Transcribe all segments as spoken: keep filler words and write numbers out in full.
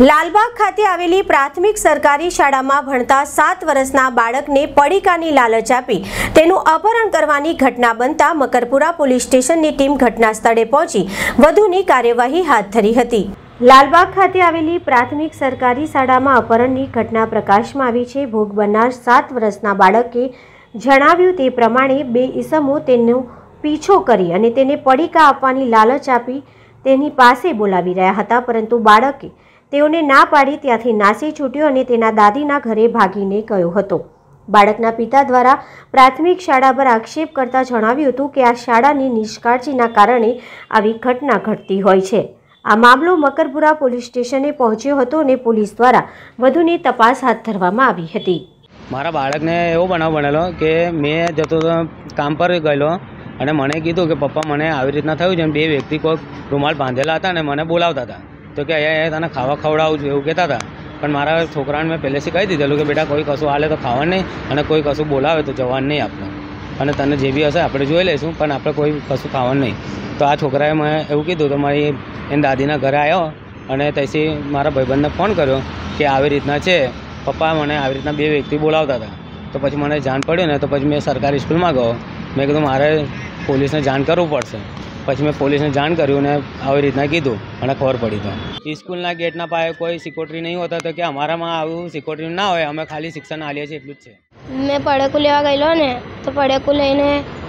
લાલબાગ ખાતે આવેલી પ્રાથમિક સરકારી શાળામાં ભણતા સાત વર્ષના બાળકને પડીકાની લાલચ આપી તેનું અપહરણ કરવાની ઘટના બનતા મકરપુરા પોલીસ સ્ટેશનની ટીમ ઘટના સ્થળે પહોંચી વધુની કાર્યવાહી હાથ ધરી હતી। લાલબાગ ખાતે આવેલી પ્રાથમિક સરકારી શાળામાં અપહરણની ઘટના પ્રકાશમાં આવી છે। ભોગ બનનાર સાત વર્ષના બાળકે જણાવ્યું તે પ્રમાણે બે ઈસમો તેનો પીછો કરી અને તેને પડીકા આપવાની લાલચ આપી તેની પાસે બોલાવી રહ્યા હતા, પરંતુ બાળકે તેઓને ના પાડી ત્યાંથી નાસી છૂટ્યો અને તેના દાદીના ઘરે ભાગીને ગયો હતો। બાળકના પિતા દ્વારા પ્રાથમિક શાળા પર આક્ષેપ કરતા જણાવ્યું હતું કે આ શાળાની નિષ્કાળજીના કારણે આવી ઘટના ઘટતી હોય છે। આ મામલો મકરપુરા પોલીસ સ્ટેશને પહોંચ્યો હતો અને પોલીસ દ્વારા વધુની તપાસ હાથ ધરવામાં આવી હતી। મારા બાળકને એવો બનાવ બનેલો કે મેં જતો કામ પર ગયેલો અને મને કીધું કે પપ્પા મને આવી રીતના થયું છે, બે વ્યક્તિ કોઈ રૂમાલ બાંધેલા હતા અને મને બોલાવતા હતા તો કે અહીંયા તને ખાવા ખવડાવું છું એવું કહેતા હતા। પણ મારા છોકરાને મેં પહેલેથી કહી દીધેલું કે બેટા કોઈ કશું હાલે તો ખાવાનું નહીં અને કોઈ કશું બોલાવે તો જવાનું નહીં આપણે, અને તને જે બી હશે આપણે જોઈ લઈશું, પણ આપણે કોઈ કશું ખાવાનું નહીં। તો આ છોકરાએ મેં એવું કીધું તો મારી એની દાદીના ઘરે આવ્યો અને ત્યાંથી મારા ભાઈબંધને ફોન કર્યો કે આવી રીતના છે પપ્પા, મને આવી રીતના બે વ્યક્તિ બોલાવતા હતા। તો પછી મને જાણ પડી ને તો પછી મેં સરકારી સ્કૂલમાં ગયો, મેં કીધું મારે પોલીસને જાણ કરવું પડશે। પછી મેં પોલીસને જાણ કર્યું ને આવી રીતના કીધું અને ખબર પડી। તો સ્કૂલના ગેટના પાસે કોઈ સિક્યોરિટી નહીં હોતા તો કે અમારામાં આવું સિક્યોરિટી ના હોય, અમે ખાલી શિક્ષણ આલીએ છીએ એટલું જ છે। મેં પડેકું લેવા ગયેલો ને તો પડેકું લઈને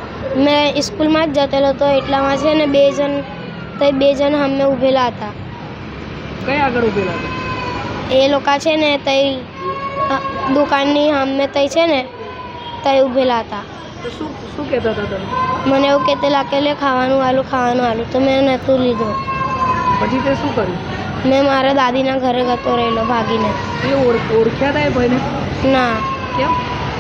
મેં સ્કૂલમાં જ જતેલો તો એટલામાં છે ને બે જણ તો બે જણ અમે ઊભેલા હતા। કઈ આગળ ઊભેલા હતા? એ લોકો છે ને તઈ દુકાનની સામે તઈ છે ને તઈ ઊભેલા હતા। શું શું કહેતા હતા તમે? મને એવું કહેતા કે લે ખાવાનું આલું ખાવાનું આલું તો મેં નહોતું લીધું। પછી તે શું કર્યું? મેં મારા દાદીના ઘરે જતો રહેલો ભાગીને। એ ઓળખ્યા હતા એ ભાઈને? ના। કેમ?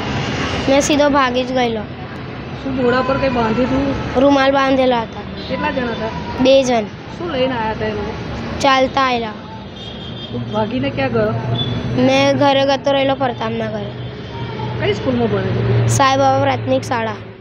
મેં સીધો ભાગી જ ગયેલો। શું મોઢા પર કંઈ બાંધ્યું હતું? રૂમાલ બાંધેલા હતા। કેટલા જણ હતા? બે જણ। શું લઈને આવ્યા હતા એ લોકો? ચાલતા આવેલા। ભાગીને ક્યાં ગયો? મેં ઘરે જતો રહેલો પ્રતાપના ઘરે। કઈ સ્કૂલમાં ભણે? સાંઈબાબા પ્રાથમિક શાળા।